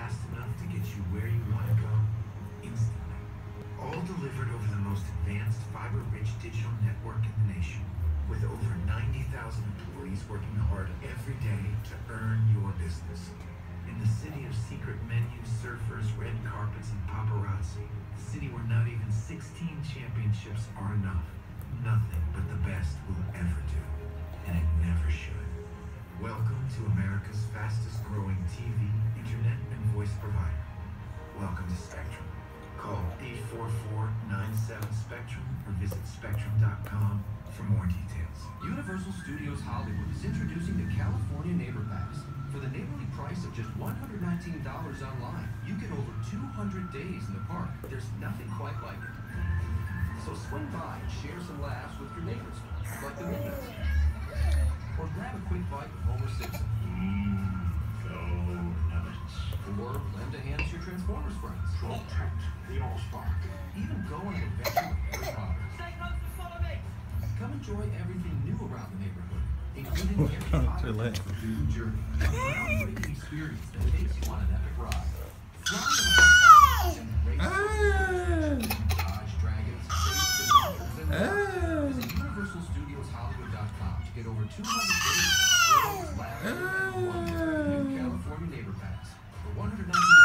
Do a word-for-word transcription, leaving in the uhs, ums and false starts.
fast enough to get you where you want to go instantly. All delivered over the most advanced fiber-rich digital network in the nation, with over ninety thousand employees working hard every day to earn your business. In the city of secret menus, surfers, red carpets, and paparazzi, the city where not even sixteen championships are enough. Nothing but the best will ever do, and it never should. Welcome to America's fastest growing T V, internet, and voice provider. Welcome to Spectrum. Call eight four four, nine seven, Spectrum or visit spectrum dot com for more details. Universal Studios Hollywood is introducing the California Neighbor Pass. For the neighborly price of just one hundred nineteen dollars online, you get over two hundred days in the park. There's nothing quite like it. So swing by and share some laughs with your neighbors, like the Minions. Or grab a quick bite with Homer Simpson. Mmm, go nuts. Or lend a hand to your Transformers friends. Protect the Allspark. Even go on an adventure with Harry Potter. Stay close to follow me. Come enjoy everything new around the neyborhood, including Harry Potter New Journey, a groundbreaking experience that takes you on an epic ride. Fly around and race dodge dragons, chase monsters, and more. Visit Universal Studios Hollywood dot com to get over two hundred days of thrills, laughter, and wonder. New California Neighbor Pass for one hundred nineteen dollars.